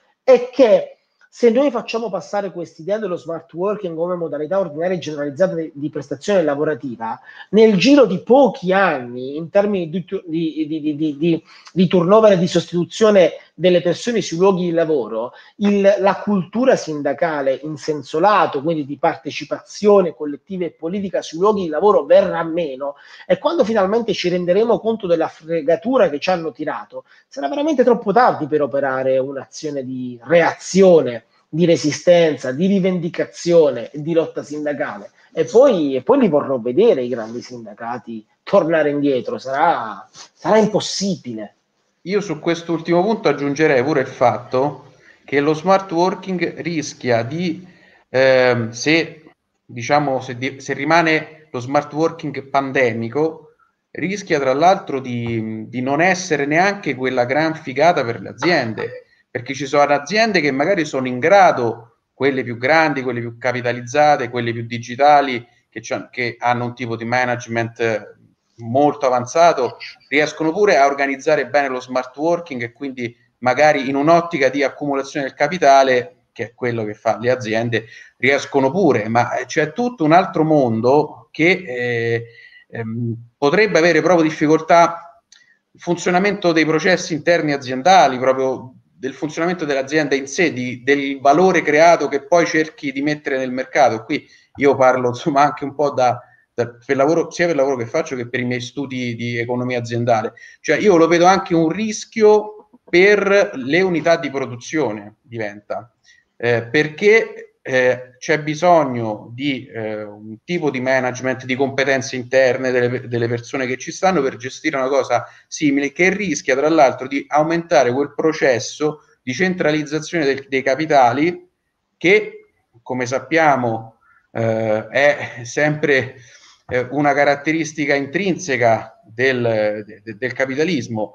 è che se noi facciamo passare quest'idea dello smart working come modalità ordinaria e generalizzata di, di prestazione lavorativa, nel giro di pochi anni, in termini di, di, di, di, di, di turnover e di sostituzione delle persone sui luoghi di lavoro, il, la cultura sindacale in senso lato, quindi di partecipazione collettiva e politica sui luoghi di lavoro, verrà meno, e quando finalmente ci renderemo conto della fregatura che ci hanno tirato, sarà veramente troppo tardi per operare un'azione di reazione, di resistenza, di rivendicazione e di lotta sindacale. E poi, e poi li vorrò vedere i grandi sindacati tornare indietro, sarà, sarà impossibile. Io su quest'ultimo punto aggiungerei pure il fatto che lo smart working rischia di, eh, se diciamo, se, di, se rimane lo smart working pandemico, rischia tra l'altro di, di non essere neanche quella gran figata per le aziende, perché ci sono aziende che magari sono in grado, quelle più grandi, quelle più capitalizzate, quelle più digitali, che, che hanno un tipo di management molto avanzato, riescono pure a organizzare bene lo smart working e quindi magari in un'ottica di accumulazione del capitale, che è quello che fa le aziende, riescono pure, ma c'è tutto un altro mondo che eh, ehm, potrebbe avere proprio difficoltà, il funzionamento dei processi interni aziendali, proprio del funzionamento dell'azienda in sé, di, del valore creato che poi cerchi di mettere nel mercato. Qui io parlo insomma anche un po' da per lavoro, sia per il lavoro che faccio che per i miei studi di economia aziendale. Cioè io lo vedo anche un rischio per le unità di produzione, diventa, eh, perché eh, c'è bisogno di eh, un tipo di management, di competenze interne delle, delle persone che ci stanno per gestire una cosa simile, che rischia tra l'altro di aumentare quel processo di centralizzazione del, dei capitali che, come sappiamo, eh, è sempre una caratteristica intrinseca del, de, del capitalismo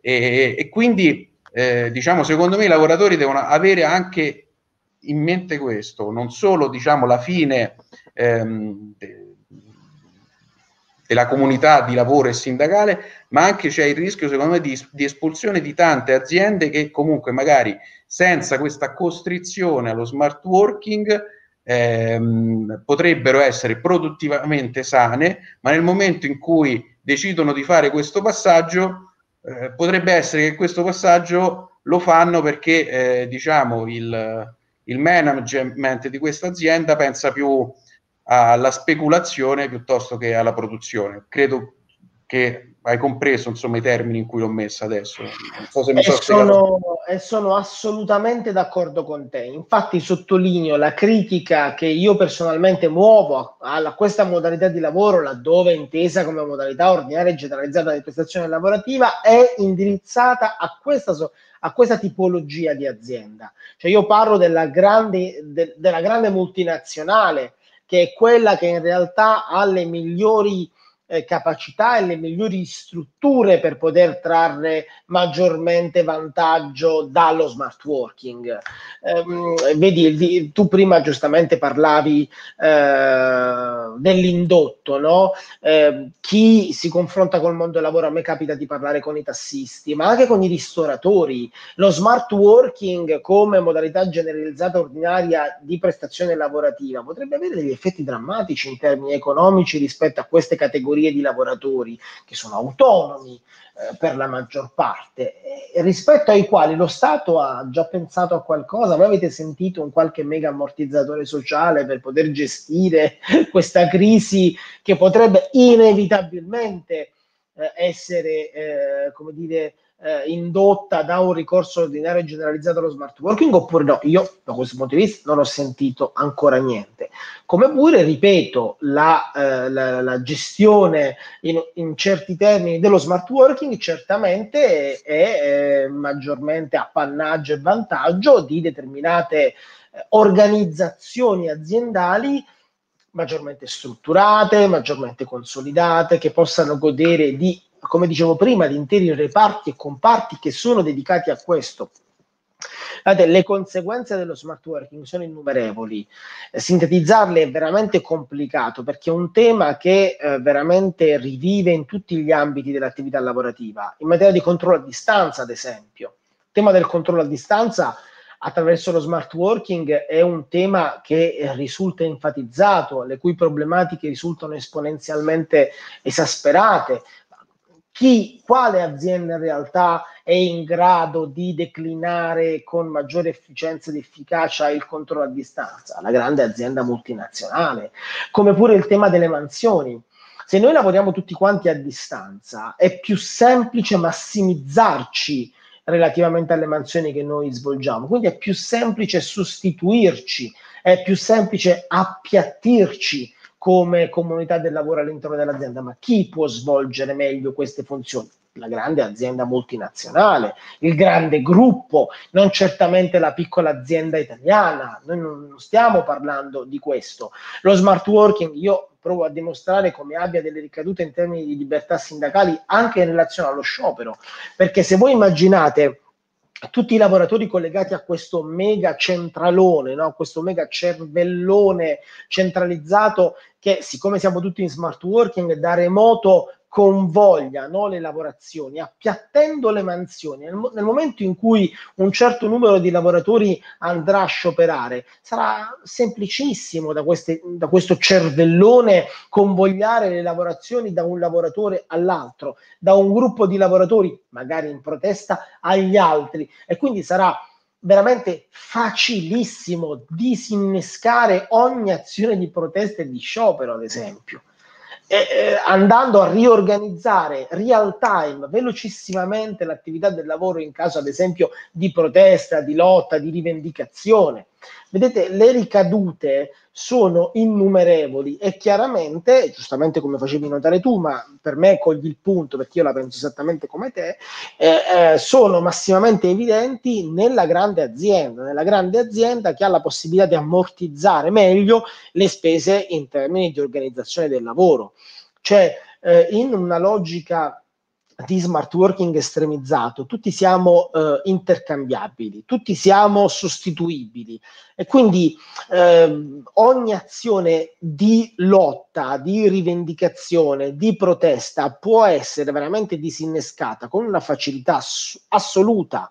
e, e quindi eh, diciamo secondo me i lavoratori devono avere anche in mente questo, non solo diciamo la fine ehm, de, della comunità di lavoro e sindacale, ma anche c'è il rischio secondo me di, di espulsione di tante aziende che comunque magari senza questa costrizione allo smart working Ehm, potrebbero essere produttivamente sane, ma nel momento in cui decidono di fare questo passaggio, eh, potrebbe essere che questo passaggio lo fanno perché eh, diciamo il, il management di questa azienda pensa più alla speculazione piuttosto che alla produzione. Credo che hai compreso insomma i termini in cui l'ho messa adesso. Non so se mi E so sono, e sono assolutamente d'accordo con te. Infatti sottolineo la critica che io personalmente muovo a, a questa modalità di lavoro, laddove intesa come modalità ordinaria e generalizzata di prestazione lavorativa, è indirizzata a questa, a questa tipologia di azienda. Cioè io parlo della grande, de, della grande multinazionale, che è quella che in realtà ha le migliori Eh, capacità e le migliori strutture per poter trarre maggiormente vantaggio dallo smart working. Eh, vedi, tu prima giustamente parlavi eh, dell'indotto, no? Eh, chi si confronta col mondo del lavoro, a me capita di parlare con i tassisti, ma anche con i ristoratori. Lo smart working come modalità generalizzata ordinaria di prestazione lavorativa potrebbe avere degli effetti drammatici in termini economici rispetto a queste categorie di lavoratori che sono autonomi eh, per la maggior parte, e rispetto ai quali lo Stato ha già pensato a qualcosa. Voi avete sentito un qualche mega ammortizzatore sociale per poter gestire questa crisi che potrebbe inevitabilmente eh, essere, eh, come dire, eh, indotta da un ricorso ordinario generalizzato allo smart working oppure no. Io da questo punto di vista non ho sentito ancora niente. Come pure, ripeto, la, eh, la, la gestione in, in certi termini dello smart working certamente è, è eh, maggiormente appannaggio e vantaggio di determinate eh, organizzazioni aziendali maggiormente strutturate, maggiormente consolidate, che possano godere di, come dicevo prima, di interi reparti e comparti che sono dedicati a questo. Guardate, le conseguenze dello smart working sono innumerevoli. Eh, sintetizzarle è veramente complicato perché è un tema che eh, veramente rivive in tutti gli ambiti dell'attività lavorativa. In materia di controllo a distanza, ad esempio, il tema del controllo a distanza attraverso lo smart working è un tema che risulta enfatizzato, le cui problematiche risultano esponenzialmente esasperate. Chi, quale azienda in realtà è in grado di declinare con maggiore efficienza ed efficacia il controllo a distanza? La grande azienda multinazionale. Come pure il tema delle mansioni. Se noi lavoriamo tutti quanti a distanza, è più semplice massimizzarci relativamente alle mansioni che noi svolgiamo, quindi è più semplice sostituirci, è più semplice appiattirci come comunità del lavoro all'interno dell'azienda. Ma chi può svolgere meglio queste funzioni? La grande azienda multinazionale, il grande gruppo, non certamente la piccola azienda italiana. Noi non stiamo parlando di questo. Lo smart working, io provo a dimostrare come abbia delle ricadute in termini di libertà sindacali anche in relazione allo sciopero, perché se voi immaginate tutti i lavoratori collegati a questo mega centralone, no? Questo mega cervellone centralizzato che, siccome siamo tutti in smart working, da remoto convoglia, no, le lavorazioni, appiattendo le mansioni. Nel, nel momento in cui un certo numero di lavoratori andrà a scioperare, sarà semplicissimo da, queste, da questo cervellone convogliare le lavorazioni da un lavoratore all'altro, da un gruppo di lavoratori, magari in protesta, agli altri. E quindi sarà veramente facilissimo disinnescare ogni azione di protesta e di sciopero, ad esempio. Eh, eh, andando a riorganizzare real time, velocissimamente l'attività del lavoro in caso ad esempio di protesta, di lotta, di rivendicazione. Vedete, le ricadute sono innumerevoli e chiaramente, giustamente come facevi notare tu, ma per me cogli il punto perché io la penso esattamente come te, eh, eh, sono massimamente evidenti nella grande azienda, nella grande azienda che ha la possibilità di ammortizzare meglio le spese in termini di organizzazione del lavoro. Cioè, eh, in una logica di smart working estremizzato, tutti siamo eh, intercambiabili, tutti siamo sostituibili e quindi eh, ogni azione di lotta, di rivendicazione, di protesta può essere veramente disinnescata con una facilità ass- assoluta.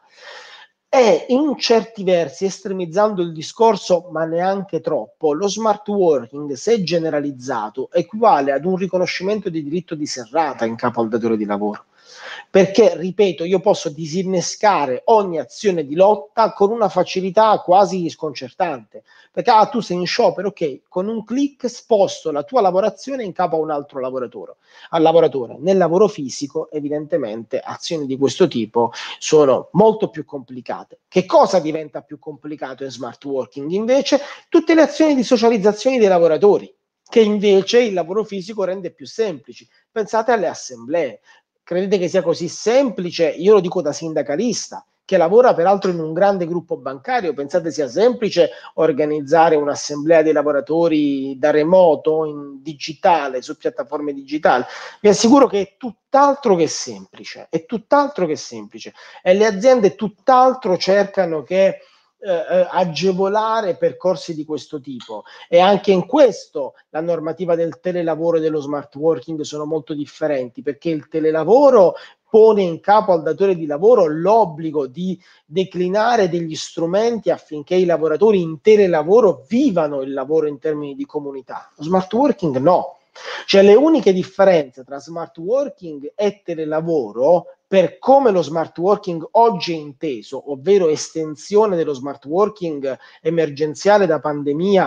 E in certi versi, estremizzando il discorso, ma neanche troppo, lo smart working, se generalizzato, equivale ad un riconoscimento di diritto di serrata in capo al datore di lavoro. Perché, ripeto, io posso disinnescare ogni azione di lotta con una facilità quasi sconcertante. Perché ah, tu sei in sciopero, ok, con un click sposto la tua lavorazione in capo a un altro lavoratore. Al lavoratore. Nel lavoro fisico, evidentemente, azioni di questo tipo sono molto più complicate. Che cosa diventa più complicato in smart working? Invece, tutte le azioni di socializzazione dei lavoratori, che invece il lavoro fisico rende più semplici. Pensate alle assemblee. Credete che sia così semplice? Io lo dico da sindacalista, che lavora peraltro in un grande gruppo bancario. Pensate sia semplice organizzare un'assemblea dei lavoratori da remoto, in digitale, su piattaforme digitali? Vi assicuro che è tutt'altro che semplice, è tutt'altro che semplice. E le aziende tutt'altro cercano che Eh, agevolare percorsi di questo tipo, e anche in questo la normativa del telelavoro e dello smart working sono molto differenti, perché il telelavoro pone in capo al datore di lavoro l'obbligo di declinare degli strumenti affinché i lavoratori in telelavoro vivano il lavoro in termini di comunità. Lo smart working no. Cioè, le uniche differenze tra smart working e telelavoro, per come lo smart working oggi è inteso, ovvero estensione dello smart working emergenziale da pandemia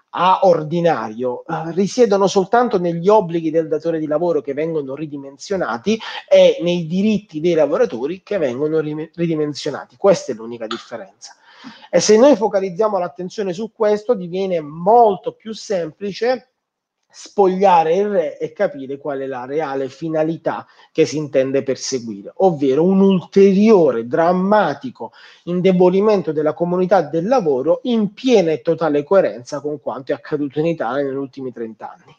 a ordinario eh, risiedono soltanto negli obblighi del datore di lavoro che vengono ridimensionati e nei diritti dei lavoratori che vengono ridimensionati. Questa è l'unica differenza. E se noi focalizziamo l'attenzione su questo, diviene molto più semplice spogliare il re e capire qual è la reale finalità che si intende perseguire, ovvero un ulteriore drammatico indebolimento della comunità del lavoro in piena e totale coerenza con quanto è accaduto in Italia negli ultimi trent'anni.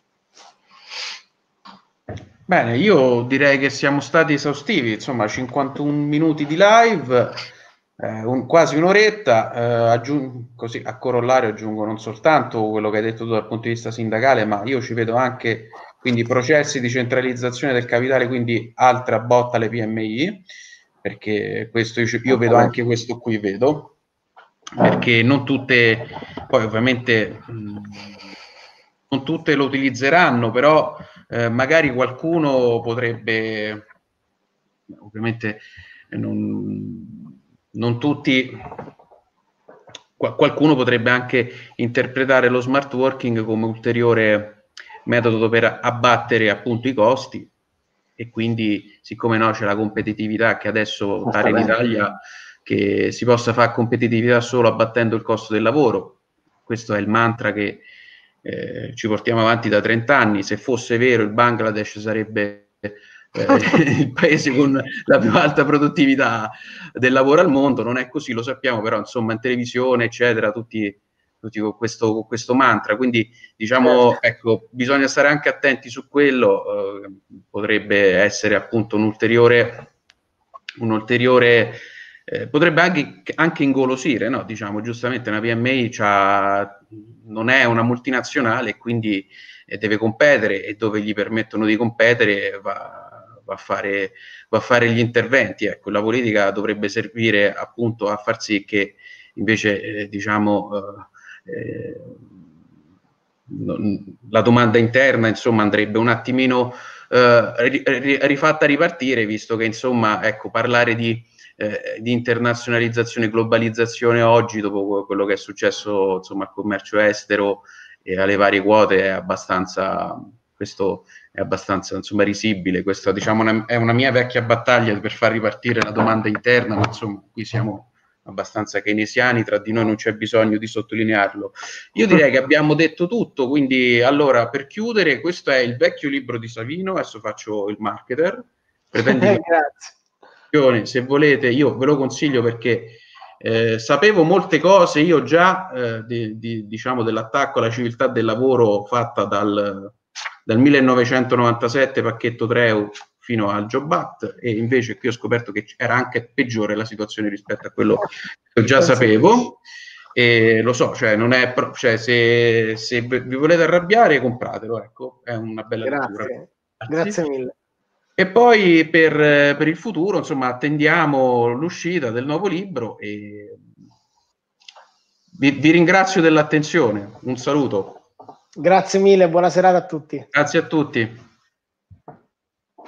Bene, io direi che siamo stati esaustivi, insomma, cinquantuno minuti di live, eh, un, quasi un'oretta, eh, aggiung- così a corollario aggiungo non soltanto quello che hai detto tu dal punto di vista sindacale, ma io ci vedo anche quindi processi di centralizzazione del capitale, quindi altra botta alle P M I, perché questo io, io vedo anche questo qui, vedo, perché non tutte, poi ovviamente mh, non tutte lo utilizzeranno, però eh, magari qualcuno potrebbe, ovviamente non, non tutti, qualcuno potrebbe anche interpretare lo smart working come ulteriore metodo per abbattere appunto i costi, e quindi siccome no c'è la competitività che adesso pare in Italia che si possa fare competitività solo abbattendo il costo del lavoro. Questo è il mantra che eh, ci portiamo avanti da trenta anni. Se fosse vero, il Bangladesh sarebbe eh, il paese con la più alta produttività del lavoro al mondo. Non è così, lo sappiamo, però insomma in televisione eccetera tutti, tutti con, questo, con questo mantra, quindi diciamo ecco, bisogna stare anche attenti su quello. Eh, potrebbe essere appunto un ulteriore un ulteriore eh, potrebbe anche, anche ingolosire, no? Diciamo giustamente una P M I c'ha, non è una multinazionale, quindi eh, deve competere, e dove gli permettono di competere va, va, a fare, va a fare gli interventi. Ecco, la politica dovrebbe servire appunto a far sì che invece eh, diciamo eh, eh, la domanda interna insomma andrebbe un attimino eh, rifatta ripartire, visto che insomma ecco, parlare di Eh, di internazionalizzazione e globalizzazione oggi, dopo quello che è successo insomma al commercio estero e alle varie quote, è abbastanza, questo è abbastanza insomma risibile. Questa diciamo una, è una mia vecchia battaglia per far ripartire la domanda interna, ma insomma qui siamo abbastanza keynesiani, tra di noi non c'è bisogno di sottolinearlo. Io direi che abbiamo detto tutto, quindi allora per chiudere, questo è il vecchio libro di Savino, adesso faccio il marketer. Pretendi Grazie. Se volete io ve lo consiglio, perché eh, sapevo molte cose io già eh, di, di, diciamo dell'attacco alla civiltà del lavoro fatta dal, dal millenovecentonovantasette pacchetto Treu fino al Job Act, e invece qui ho scoperto che era anche peggiore la situazione rispetto a quello che già sapevo, e lo so, cioè non è pro- cioè, se, se vi volete arrabbiare compratelo, ecco, è una bella Grazie. lettura. Grazie. Grazie mille. E poi per, per il futuro, insomma, attendiamo l'uscita del nuovo libro, e vi, vi ringrazio dell'attenzione. Un saluto. Grazie mille, buona serata a tutti. Grazie a tutti.